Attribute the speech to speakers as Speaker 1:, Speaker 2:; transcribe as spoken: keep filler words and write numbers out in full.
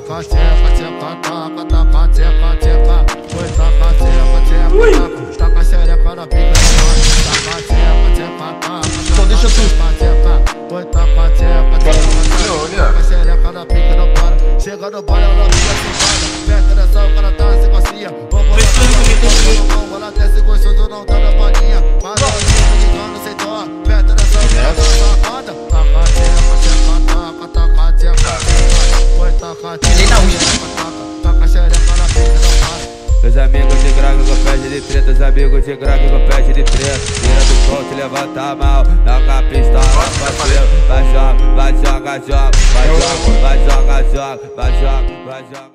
Speaker 1: taca, tcheca, tcheca, taca, taca, tcheca, tcheca. Oi, taca, tcheca, tcheca, taca, taca xereca na pica do pai. Taca, tcheca, tcheca, taca,
Speaker 2: Só deixa tu.
Speaker 1: tcheca, tcheca. Oi, taca, tcheca, tcheca, taca xereca na pica do pai. Chega no baile, ela fica sentada. Perto dessa, o cara tá sem cocinha. Vamos lá, vamos lá, desce gostoso, não tá na paninha. Mas a linha de cano sem dó. Perto dessa, o cara tá safada. Taca, tcheca, tcheca, taca, taca, tcheca. Oi, taca, tcheca, taca xereca na pica do pai.
Speaker 3: Meus amigos de grave com pede de treta, os amigos de grave com pede de treta. Tira do pão, te levanta a mão, joga a pistola, parceiro. Vai joga, vai joga, joga, vai joga, vai joga, joga, vai joga, vai joga.